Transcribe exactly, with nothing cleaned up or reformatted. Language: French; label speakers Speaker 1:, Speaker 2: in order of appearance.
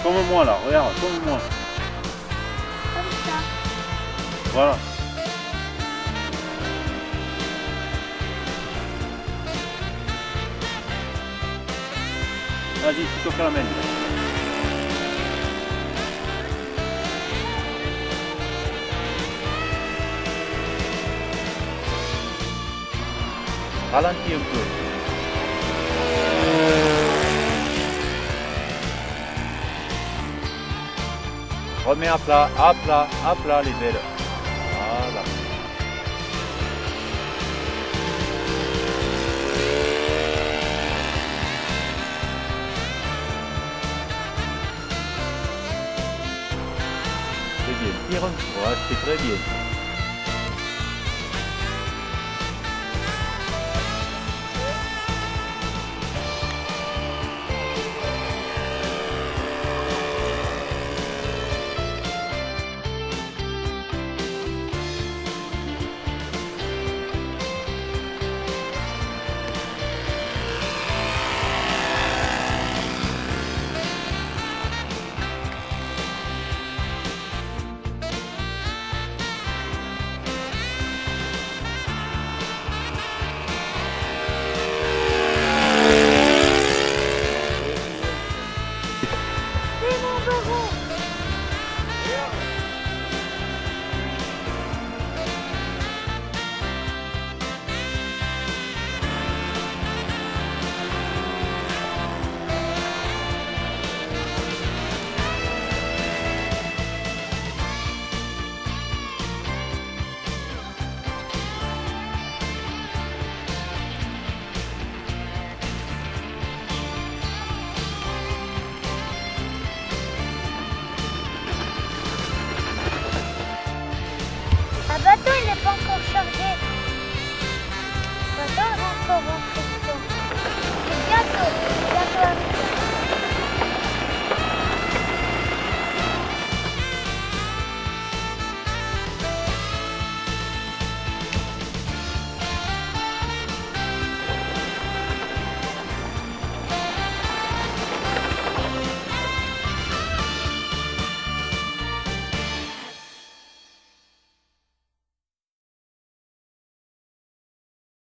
Speaker 1: Comme moi là, regarde, comme moi.
Speaker 2: Comme ça.
Speaker 1: Voilà. Vas-y, tu toques la main. Ralentis un peu. Remets à plat, à plat, à plat les belles. Voilà. C'est bien, tire un peu, ouais, c'est très bien.
Speaker 2: C'est mon bureau.